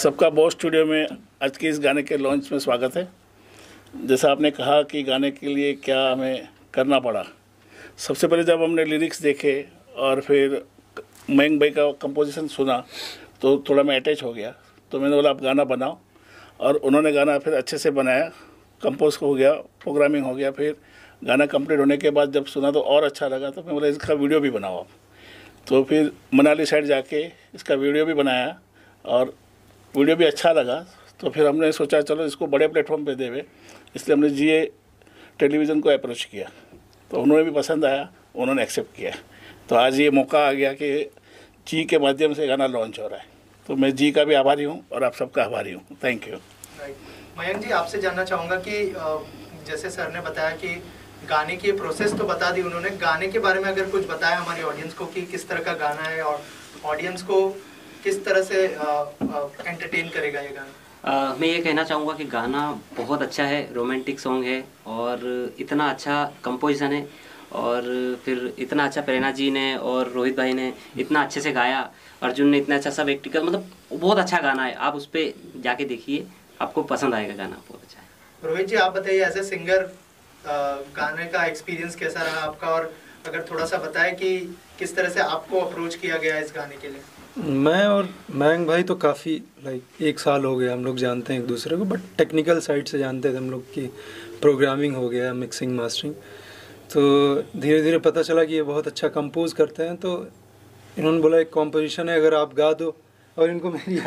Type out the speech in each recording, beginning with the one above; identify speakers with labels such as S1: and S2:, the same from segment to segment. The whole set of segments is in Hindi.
S1: सबका बॉस स्टूडियो में आज के इस गाने के लॉन्च में स्वागत है। जैसा आपने कहा कि गाने के लिए क्या हमें करना पड़ा, सबसे पहले जब हमने लिरिक्स देखे और फिर मयंक भाई का कंपोजिशन सुना तो थोड़ा मैं अटैच हो गया। तो मैंने बोला आप गाना बनाओ, और उन्होंने गाना फिर अच्छे से बनाया, कंपोज हो गया, प्रोग्रामिंग हो गया। फिर गाना कंप्लीट होने के बाद जब सुना तो और अच्छा लगा, तो मैं बोला इसका वीडियो भी बनाओ आप। तो फिर मनाली साइड जाके इसका वीडियो भी बनाया और वीडियो भी अच्छा लगा। तो फिर हमने सोचा चलो इसको बड़े प्लेटफॉर्म पे देवे, इसलिए हमने जीए टेलीविज़न को अप्रोच किया। तो उन्होंने भी पसंद आया, उन्होंने एक्सेप्ट किया। तो आज ये मौका आ गया कि जी के माध्यम से गाना लॉन्च हो रहा है। तो मैं जी का भी आभारी हूँ और आप सबका आभारी हूँ। Thank you.
S2: मयंक जी, आपसे जानना चाहूँगा कि जैसे सर ने बताया कि गाने की प्रोसेस तो बता दी उन्होंने, गाने के बारे में अगर कुछ बताया हमारी ऑडियंस को कि किस तरह का गाना है और ऑडियंस को किस तरह से एंटरटेन करेगा ये गाना।
S3: मैं ये कहना चाहूँगा कि गाना बहुत अच्छा है, रोमांटिक सॉन्ग है और इतना अच्छा कंपोजिशन है, और फिर इतना अच्छा प्रेरणा जी ने और रोहित भाई ने इतना अच्छे से गाया, अर्जुन ने इतना अच्छा सब एक्टिंग कर, मतलब बहुत अच्छा गाना है। आप उस पर जाके देखिए, आपको पसंद आएगा, गाना बहुत अच्छा है।
S2: रोहित जी, आप बताइए एज ए सिंगर गाने का एक्सपीरियंस कैसा रहा आपका, और अगर थोड़ा सा बताएं कि किस तरह से आपको अप्रोच किया गया इस गाने के लिए।
S4: मैं और मयंक भाई तो काफ़ी लाइक 1 साल हो गया हम लोग जानते हैं एक दूसरे को, बट टेक्निकल साइड से जानते थे हम लोग की, प्रोग्रामिंग हो गया, मिक्सिंग मास्टरिंग। तो धीरे धीरे पता चला कि ये बहुत अच्छा कंपोज करते हैं। तो इन्होंने बोला एक कॉम्पोजिशन है, अगर आप गा दो। और इनको मेरी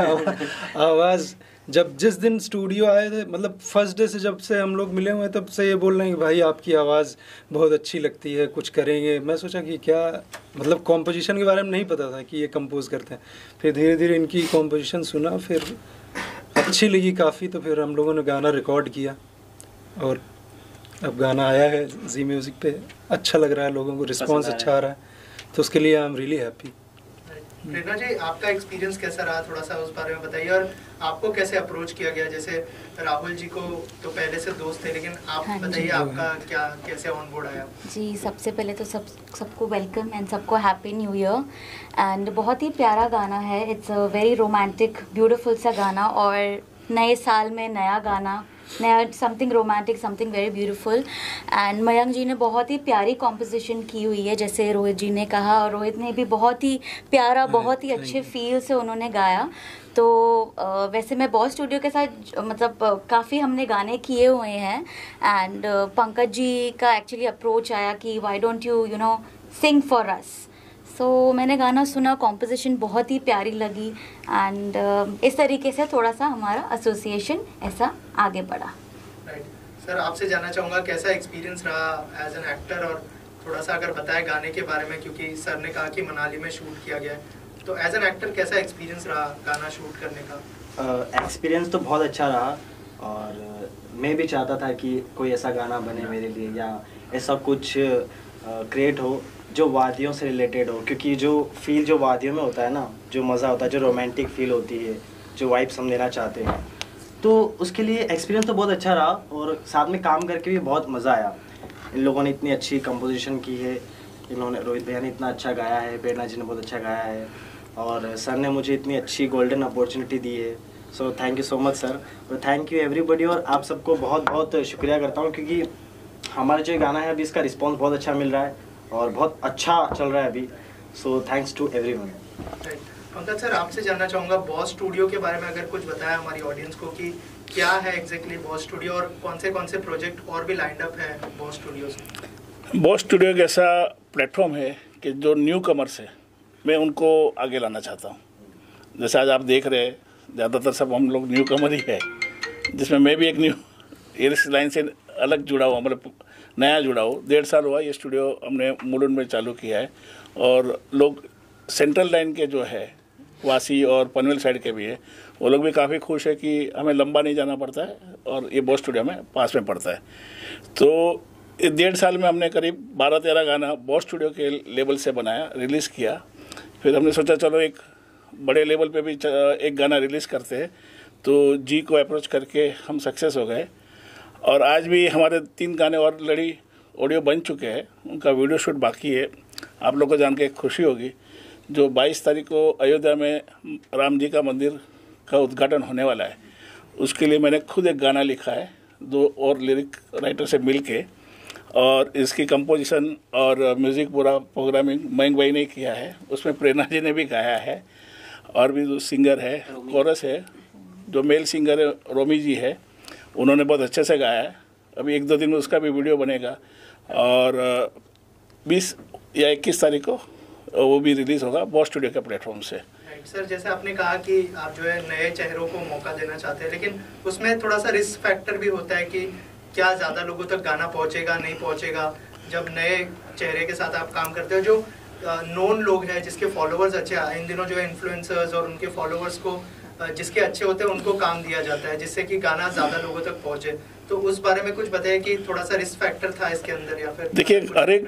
S4: आवाज़ जब जिस दिन स्टूडियो आए थे, मतलब फर्स्ट डे से जब से हम लोग मिले हुए तब से ये बोल रहे हैं कि भाई आपकी आवाज़ बहुत अच्छी लगती है, कुछ करेंगे। मैं सोचा कि क्या, मतलब कॉम्पोजिशन के बारे में नहीं पता था कि ये कंपोज करते हैं। फिर धीरे धीरे इनकी कॉम्पोजिशन सुना, फिर अच्छी लगी काफ़ी। तो फिर हम लोगों ने गाना रिकॉर्ड किया और अब गाना आया है जी म्यूज़िक पे। अच्छा लग रहा है, लोगों को रिस्पॉन्स अच्छा आ रहा है, तो उसके लिए I am really happy.
S2: Prerna ji, आपका एक्सपीरियंस कैसा रहा, थोड़ा सा उस बारे में बताइए, और आपको कैसे अप्रोच किया गया। जैसे राहुल जी को तो पहले से दोस्त थे, लेकिन आप बताइए आपका क्या, कैसे ऑन बोर्ड आया।
S5: जी, सबसे पहले तो सबको वेलकम एंड सबको हैप्पी न्यू ईयर। एंड बहुत ही प्यारा गाना है, it's a very romantic beautiful सा गाना, और नए साल में नया गाना, नया something romantic, something very beautiful. And Mayank ji ने बहुत ही प्यारी कॉम्पोजिशन की हुई है, जैसे रोहित जी ने कहा, और रोहित ने भी बहुत ही प्यारा, बहुत ही अच्छे फील से उन्होंने गाया। तो वैसे मैं बॉस स्टूडियो के साथ मतलब काफ़ी हमने गाने किए हुए हैं। एंड पंकज जी का एक्चुअली अप्रोच आया कि why don't you no sing for us. So मैंने गाना सुना, कॉम्पोजिशन बहुत ही प्यारी लगी, एंड इस तरीके से थोड़ा सा हमारा एसोसिएशन ऐसा आगे बढ़ा।
S2: राइट सर, आपसे जानना चाहूँगा कैसा एक्सपीरियंस रहा एज एन एक्टर, और थोड़ा सा अगर बताएं गाने के बारे में, क्योंकि सर ने कहा कि मनाली में शूट किया गया है, तो एज एन एक्टर कैसा एक्सपीरियंस रहा गाना शूट करने का।
S6: एक्सपीरियंस तो बहुत अच्छा रहा, और मैं भी चाहता था कि कोई ऐसा गाना बने मेरे लिए, या ऐसा कुछ क्रिएट हो जो वादियों से रिलेटेड हो, क्योंकि जो फील जो वादियों में होता है ना, जो मज़ा होता है, जो रोमांटिक फील होती है, जो वाइब्स हम लेना चाहते हैं, तो उसके लिए एक्सपीरियंस तो बहुत अच्छा रहा। और साथ में काम करके भी बहुत मज़ा आया। इन लोगों ने इतनी अच्छी कंपोजिशन की है, इन्होंने, रोहित भैया ने इतना अच्छा गाया है, प्रेरणा जी ने बहुत अच्छा गाया है, और सर ने मुझे इतनी अच्छी गोल्डन अपॉर्चुनिटी दी है। So thank you so much sir, और थैंक यू एवरीबॉडी। और आप सबको बहुत बहुत शुक्रिया करता हूँ, क्योंकि हमारा जो गाना है अभी इसका रिस्पॉन्स बहुत अच्छा मिल रहा है और बहुत अच्छा चल रहा है अभी। So thanks to everyone.
S2: Pankaj sir, आपसे जानना चाहूँगा बॉस स्टूडियो के बारे में अगर कुछ बताया हमारी ऑडियंस को कि क्या है एग्जैक्टली बॉस स्टूडियो, और कौन से प्रोजेक्ट और भी लाइंड अप है बॉस स्टूडियो से।
S1: बॉस स्टूडियो एक ऐसा प्लेटफॉर्म है कि जो न्यू कमर्स है, मैं उनको आगे लाना चाहता हूँ। जैसे आज आप देख रहे हैं, ज़्यादातर सब हम लोग न्यू कमर ही है, जिसमें मैं भी एक न्यू इस लाइन से अलग जुड़ा हुआ, मतलब नया जुड़ा हूँ। 1.5 साल हुआ ये स्टूडियो हमने मुलुंड में चालू किया है, और लोग सेंट्रल लाइन के जो है वासी और पनवेल साइड के भी है, वो लोग भी काफ़ी खुश है कि हमें लंबा नहीं जाना पड़ता है, और ये बॉस स्टूडियो में पास में पड़ता है। तो 1.5 साल में हमने करीब 12-13 गाना बॉस स्टूडियो के लेवल से बनाया, रिलीज़ किया। फिर हमने सोचा चलो एक बड़े लेवल पे भी एक गाना रिलीज़ करते हैं, तो जी को अप्रोच करके हम सक्सेस हो गए। और आज भी हमारे 3 गाने और लड़ी ऑडियो बन चुके हैं, उनका वीडियो शूट बाकी है। आप लोग को जान के खुशी होगी, जो 22 तारीख को अयोध्या में राम जी का मंदिर का उद्घाटन होने वाला है, उसके लिए मैंने खुद एक गाना लिखा है 2 और लिरिक राइटर से मिल के, और इसकी कंपोजिशन और म्यूज़िक पूरा प्रोग्रामिंग मयंक भाई ने किया है। उसमें प्रेरणा जी ने भी गाया है, और भी जो सिंगर है, कोरस है, जो मेल सिंगर है रोमी जी है, उन्होंने बहुत अच्छे से गाया है। अभी 1-2 दिन में उसका भी वीडियो बनेगा, और 20 या 21 तारीख को वो भी रिलीज़ होगा बॉस स्टूडियो के प्लेटफॉर्म से।
S2: सर, जैसे आपने कहा कि आप जो है नए चेहरों को मौका देना चाहते हैं, लेकिन उसमें थोड़ा सा रिस्क फैक्टर भी होता है कि क्या ज़्यादा लोगों तक गाना पहुंचेगा नहीं पहुंचेगा। जब नए चेहरे के साथ आप काम करते हो, जो नोन लोग हैं जिसके फॉलोअर्स अच्छे हैं, इन दिनों जो है इन्फ्लुएंसर्स और उनके फॉलोअर्स को जिसके अच्छे होते हैं उनको काम दिया जाता है जिससे कि गाना ज़्यादा लोगों तक पहुंचे, तो उस बारे में कुछ बताइए कि थोड़ा सा रिस्क फैक्टर था इसके अंदर, या फिर?
S1: देखिए, हर एक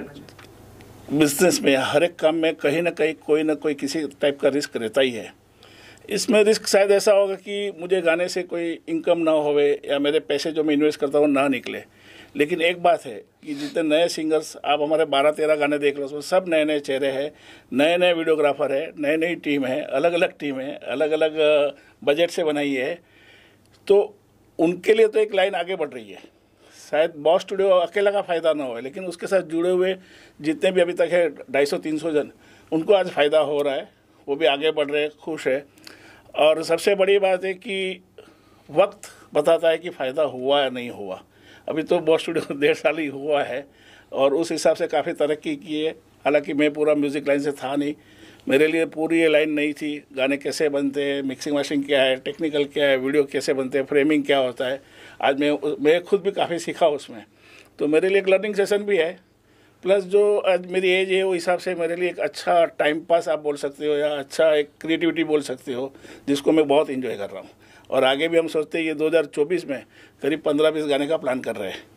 S1: बिजनेस में, हर एक काम में कहीं ना कहीं कोई ना कोई किसी टाइप का रिस्क रहता ही है। इसमें रिस्क शायद ऐसा होगा कि मुझे गाने से कोई इनकम ना होवे, या मेरे पैसे जो मैं इन्वेस्ट करता हूँ ना निकले। लेकिन एक बात है कि जितने नए सिंगर्स, आप हमारे 12-13 गाने देख लो, उसमें सब नए नए चेहरे हैं, नए नए वीडियोग्राफर है, नई नई टीम है, अलग अलग टीम है, अलग अलग बजट से बनाई है। तो उनके लिए तो एक लाइन आगे बढ़ रही है। शायद बॉस स्टूडियो अकेला का फ़ायदा ना हो, लेकिन उसके साथ जुड़े हुए जितने भी अभी तक है 250-300 जन, उनको आज फ़ायदा हो रहा है, वो भी आगे बढ़ रहे हैं, खुश है। और सबसे बड़ी बात है कि वक्त बताता है कि फ़ायदा हुआ या नहीं हुआ। अभी तो बॉस स्टूडियो 1.5 साल ही हुआ है, और उस हिसाब से काफ़ी तरक्की की है। हालांकि मैं पूरा म्यूज़िक लाइन से था नहीं, मेरे लिए पूरी ये लाइन नहीं थी। गाने कैसे बनते हैं, मिक्सिंग मास्टरिंग क्या है, टेक्निकल क्या है, वीडियो कैसे बनते हैं, फ्रेमिंग क्या होता है, आज मैं खुद भी काफ़ी सीखा उसमें। तो मेरे लिए एक लर्निंग सेशन भी है, प्लस जो आज मेरी एज है वो हिसाब से मेरे लिए एक अच्छा टाइम पास आप बोल सकते हो, या अच्छा एक क्रिएटिविटी बोल सकते हो, जिसको मैं बहुत इंजॉय कर रहा हूँ। और आगे भी हम सोचते हैं ये 2024 में करीब 15-20 गाने का प्लान कर रहे हैं।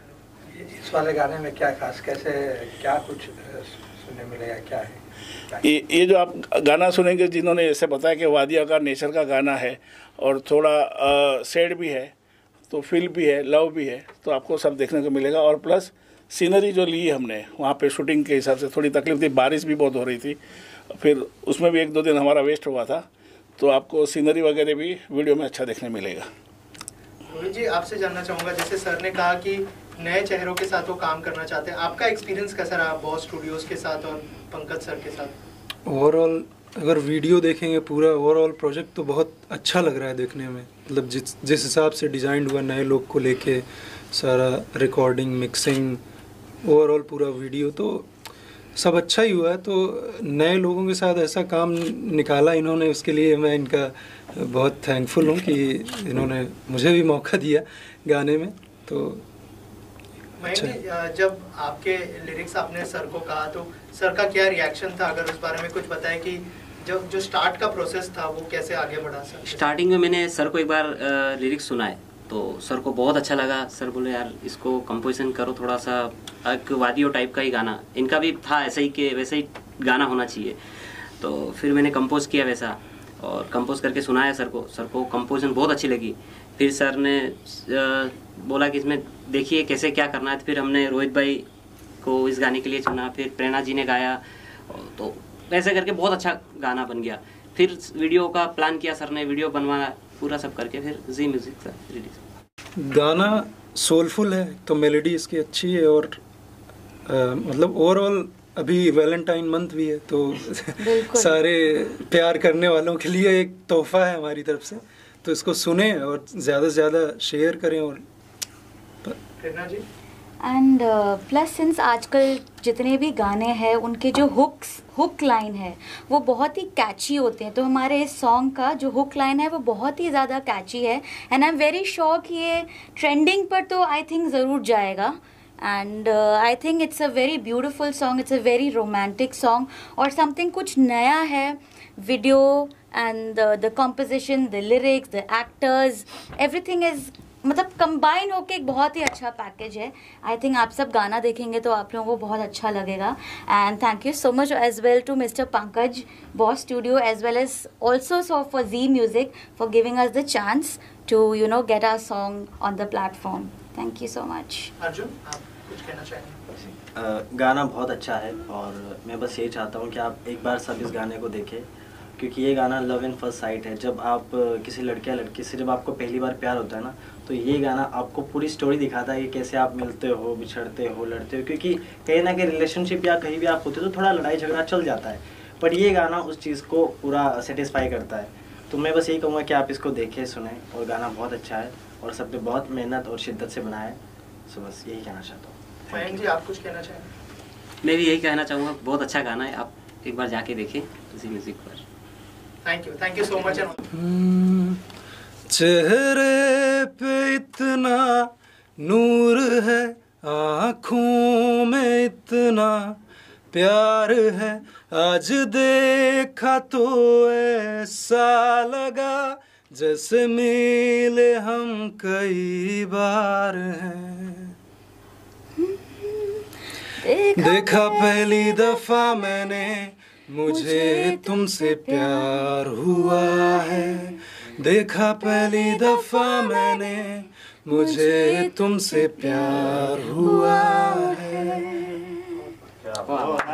S7: इस वाले गाने में क्या खास, कैसे, क्या कुछ सुनने मिलेगा, क्या है?
S1: ये जो आप गाना सुनेंगे, जिन्होंने ऐसे बताया कि वादिया का नेचर का गाना है, और थोड़ा सैड भी है, तो फील भी है, लव भी है, तो आपको सब देखने को मिलेगा। और प्लस सीनरी जो ली हमने वहाँ पे शूटिंग के हिसाब से थोड़ी तकलीफ थी, बारिश भी बहुत हो रही थी, फिर उसमें भी 1-2 दिन हमारा वेस्ट हुआ था, तो आपको सीनरी वगैरह भी वीडियो में अच्छा देखने मिलेगा।
S2: रोहित जी, आपसे जानना चाहूँगा, जैसे सर ने कहा कि नए चेहरों के साथ वो काम करना चाहते हैं, आपका एक्सपीरियंस कैसा रहा बॉस स्टूडियोज़ के साथ और पंकज सर के साथ?
S4: ओवरऑल अगर वीडियो देखेंगे पूरा ओवरऑल प्रोजेक्ट तो बहुत अच्छा लग रहा है देखने में। मतलब जिस हिसाब से डिज़ाइन हुआ नए लोग को लेके, सारा रिकॉर्डिंग, मिक्सिंग, ओवरऑल पूरा वीडियो तो सब अच्छा ही हुआ है। तो नए लोगों के साथ ऐसा काम निकाला इन्होंने, उसके लिए मैं इनका बहुत थैंकफुल हूँ कि इन्होंने मुझे भी मौका दिया गाने में। तो
S2: अच्छा। जब आपके लिरिक्स आपने सर को कहा तो सर का क्या रिएक्शन था, अगर उस बारे में कुछ बताएं कि जो स्टार्ट का प्रोसेस था वो कैसे आगे बढ़ा सर?
S3: स्टार्टिंग में मैंने सर को एक बार लिरिक्स सुनाए तो सर को बहुत अच्छा लगा। सर बोले यार इसको कंपोजिशन करो, थोड़ा सा एक वादियो टाइप का ही गाना, इनका भी था ऐसा ही कि वैसे ही गाना होना चाहिए। तो फिर मैंने कंपोज किया वैसा और कंपोज करके सुनाया सर को। सर को कंपोजिशन बहुत अच्छी लगी। फिर सर ने बोला कि इसमें देखिए कैसे क्या करना है। फिर हमने रोहित भाई को इस गाने के लिए चुना, फिर प्रेरणा जी ने गाया, तो ऐसे करके बहुत अच्छा गाना बन गया। फिर वीडियो का प्लान किया सर ने, वीडियो बनवाया पूरा सब करके फिर जी म्यूजिक से रिलीज।
S4: गाना सोलफुल है तो मेलोडी इसकी अच्छी है और मतलब ओवरऑल अभी वैलेंटाइन मंथ भी है तो सारे प्यार करने वालों के लिए एक तोहफा है हमारी तरफ से, तो इसको सुने और ज़्यादा से ज़्यादा शेयर करें। और
S2: Prerna ji
S5: and plus since आजकल जितने भी गाने हैं उनके जो हुक लाइन है वो बहुत ही कैची होते हैं, तो हमारे इस सॉन्ग का जो हुक लाइन है वो बहुत ही ज़्यादा कैची है and I am very sure कि ये ट्रेंडिंग पर तो आई थिंक ज़रूर जाएगा। And I think it's a very beautiful song, it's a very romantic song और समथिंग कुछ नया है। Video and the composition, the lyrics, the actors, everything is मतलब कंबाइन होके एक बहुत ही अच्छा पैकेज है। आई थिंक आप सब गाना देखेंगे तो आप लोगों को बहुत अच्छा लगेगा। And thank you so much as well to mister Pankaj, Boss Studio, as well as also for Zee Music for giving us the chance to get our song on the platform. Thank you so much.
S2: Arjun, आप कुछ कहना चाहेंगे?
S6: गाना बहुत अच्छा है और मैं बस यही चाहता हूँ कि आप एक बार सब इस गाने को देखें क्योंकि ये गाना लव एंड फर्स्ट साइट है। जब आप किसी लड़के या लड़की से जब आपको पहली बार प्यार होता है ना, तो ये गाना आपको पूरी स्टोरी दिखाता है कि कैसे आप मिलते हो, बिछड़ते हो, लड़ते हो। क्योंकि कहीं ना कहीं रिलेशनशिप या कहीं भी आप होते हो तो थोड़ा लड़ाई झगड़ा चल जाता है, बट ये गाना उस चीज़ को पूरा सेटिस्फाई करता है। तो मैं बस यही कहूँगा कि आप इसको देखें, सुने, और गाना बहुत अच्छा है और सबने बहुत मेहनत और शिद्दत से बनाया है। सो बस यही कहना चाहता हूँ।
S2: मयंक जी, आप कुछ कहना चाहेंगे?
S3: मैं भी यही कहना चाहूँगा, बहुत अच्छा गाना है, आप एक बार जाके देखें इसी म्यूज़िक पर।
S2: Thank you so much.
S4: चेहरे पे इतना नूर है, आँखों में इतना प्यार है, आज देखा तो ऐसा लगा जैसे मिले हम कई बार हैं। देखा पहली दफा मैंने, मुझे तुमसे प्यार हुआ है। देखा पहली दफा मैंने, मुझे तुमसे प्यार हुआ है।